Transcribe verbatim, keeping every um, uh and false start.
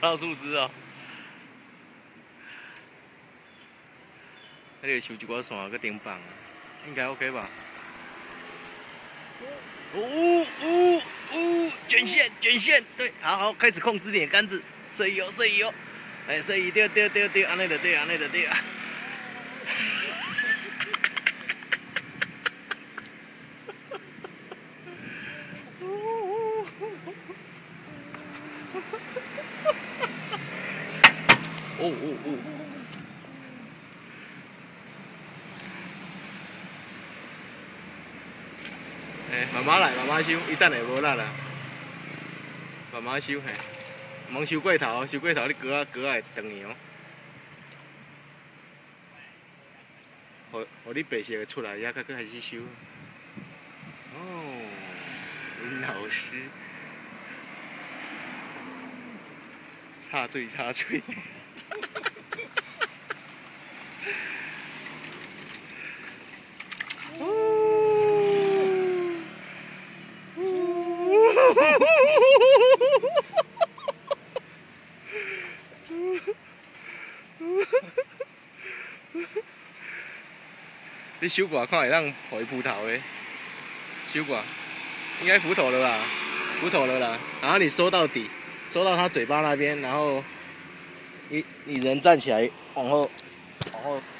到树枝哦。那个收一寡线个顶绑，应该 OK 吧？呜呜呜！卷线卷线，对，好好开始控制你的杆子，摄移哦摄移哦，哎摄移对对对对，安尼就对安尼就对啊。哦哦哦！哎、欸，慢慢来，慢慢收，伊等下无力啦。慢慢收嘿，莫收过头，收过头你割啊割啊会断去哦。互互你白色的出来，也才开始收。哦，林老师，插嘴插嘴。你收挂看会当互伊浮头的，收挂应该浮头了吧？浮头了啦。然后你收到底，收到他嘴巴那边，然后你你人站起来往后往后